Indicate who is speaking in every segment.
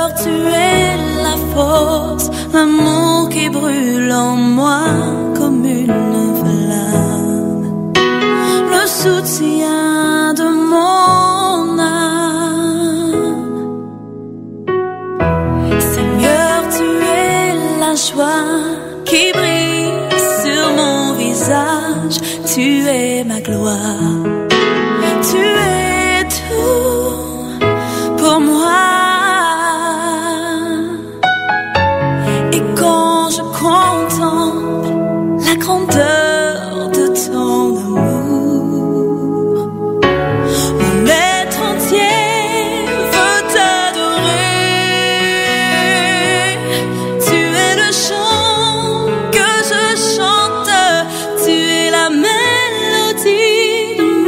Speaker 1: tu es la force, l'amour qui brûle en moi comme une flamme, le soutien de mon âme. Seigneur, tu es la joie qui brille sur mon visage, tu es ma gloire, tu es tout pour moi. Et quand je contemple la grandeur de ton amour, mon être entier veut t'adorer. Tu es le chant que je chante, tu es la mélodie de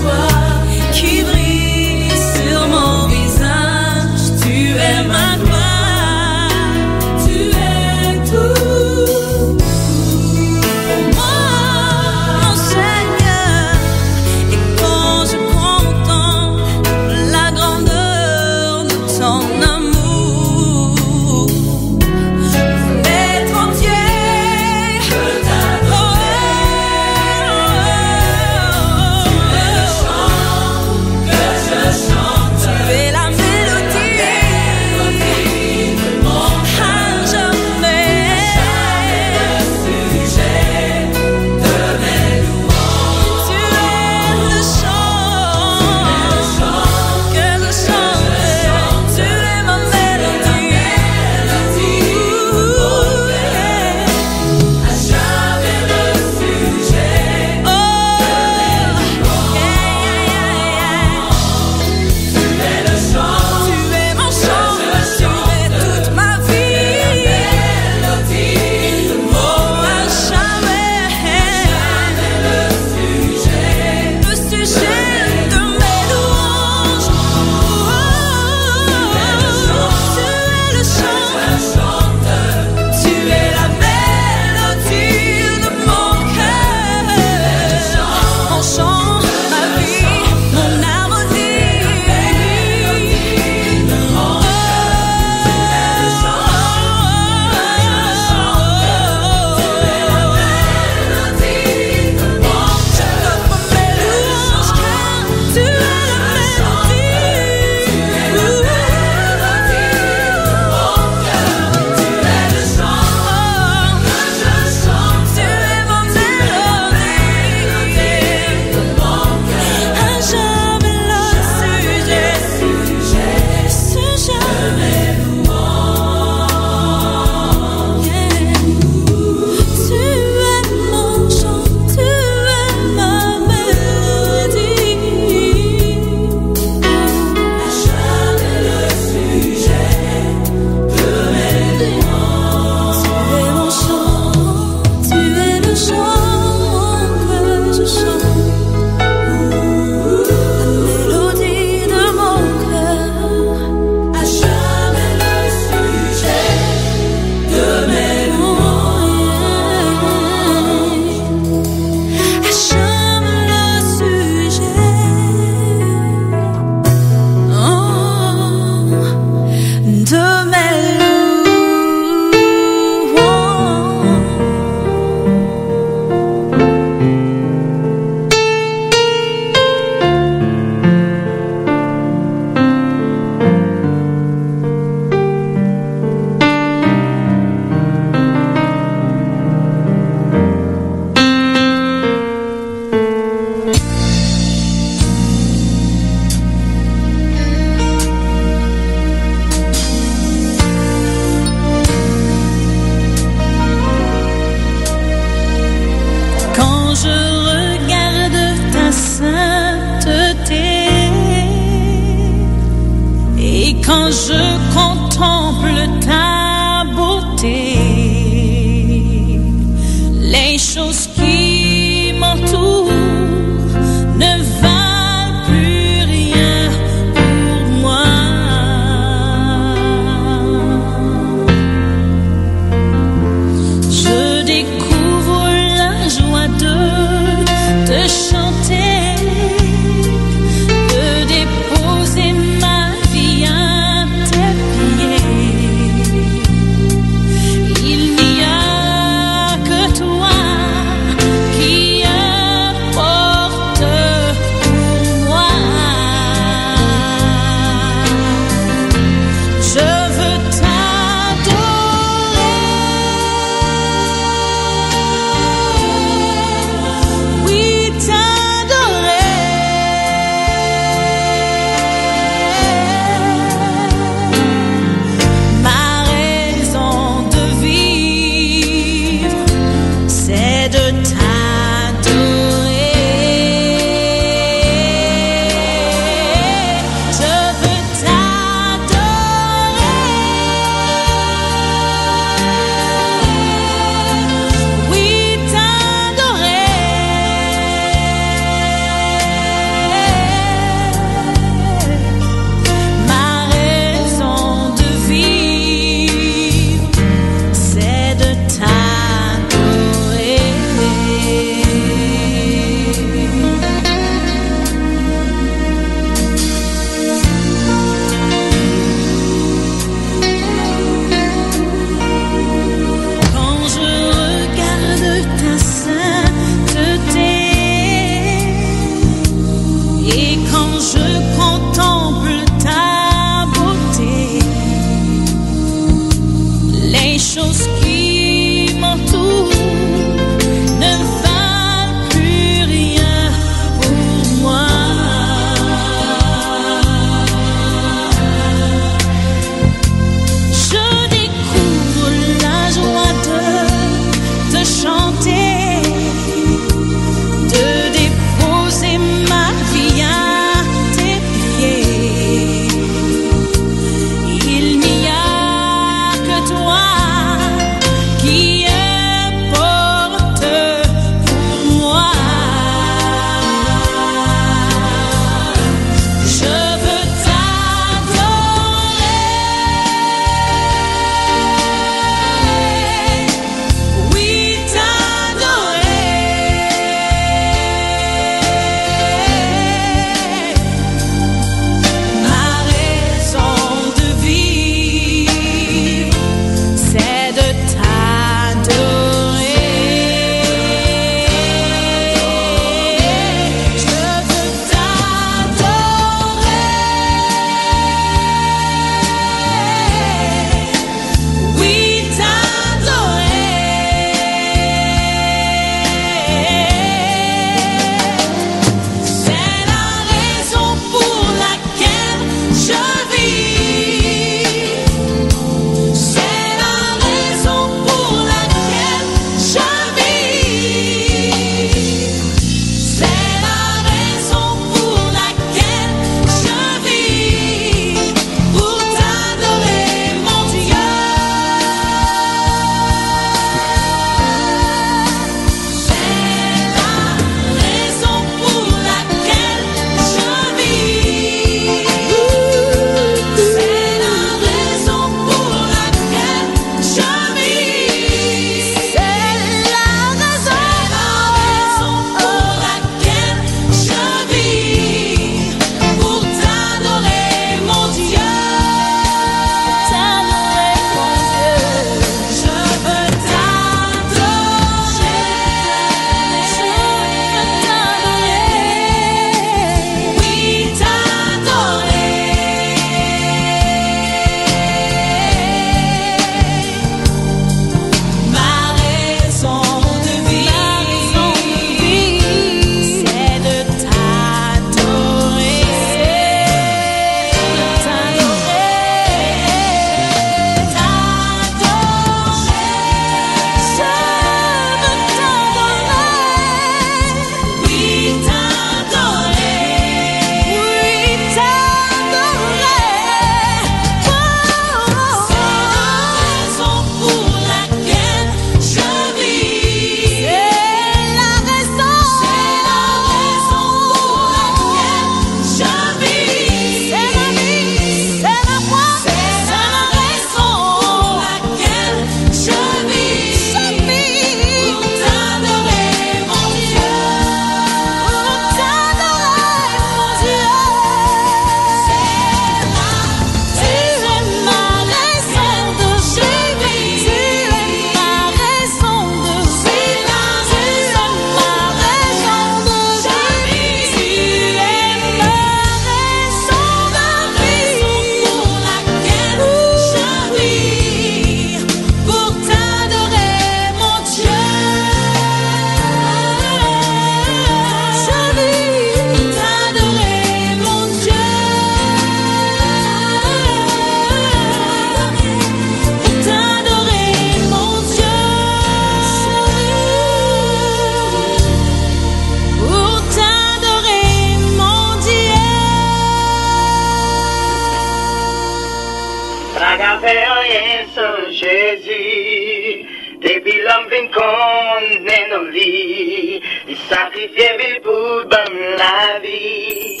Speaker 2: fait rien sans Jésus. Depuis l'homme vient qu'on est nos lits, il sacrifiait ville pour bon la vie.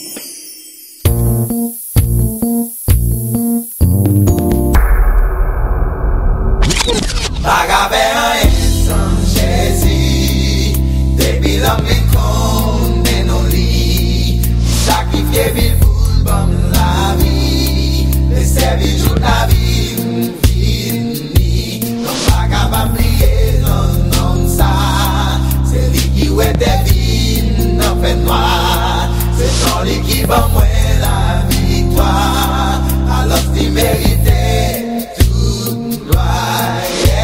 Speaker 3: Agave rien sans Jésus. Depuis l'homme vient qu'on est nos lits, il sacrifiait ville pour bon la vie. Les services jouent la vie. Ouais, des vies, n'en fait noir. C'est ton lit qui va moi la victoire. Alors tu méritais toute gloire.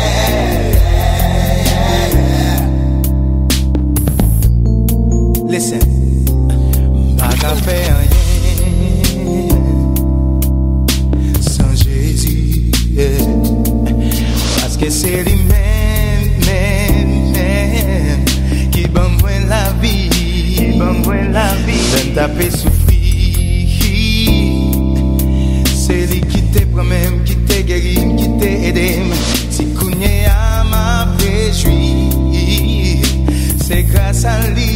Speaker 3: Listen, pas qu'à faire rien sans Jésus, parce que c'est lui-même qui bon moi la vie, donne taper souffrir. C'est lui qui te promet, qui te guérit, qui te aide. Si cougné à ma péchuit, c'est grâce à lui.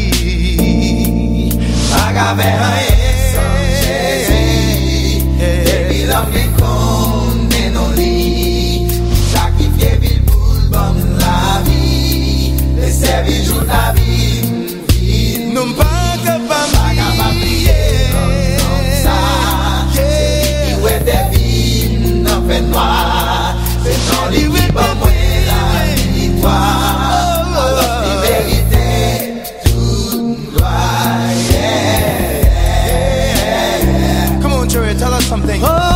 Speaker 3: Agave rien sans Jésus. Depuis l'homme qu'on est nos lits, sacrifié ville pour bon la vie. Les services jouent la vie. Nous pas capables d'oublier comme ça. C'est lui qui ouais des vies, n'en fait noir. C'est ton lit qui va moi la victoire. Alors tu méritais toute gloire. Come on, Joey, tell us something.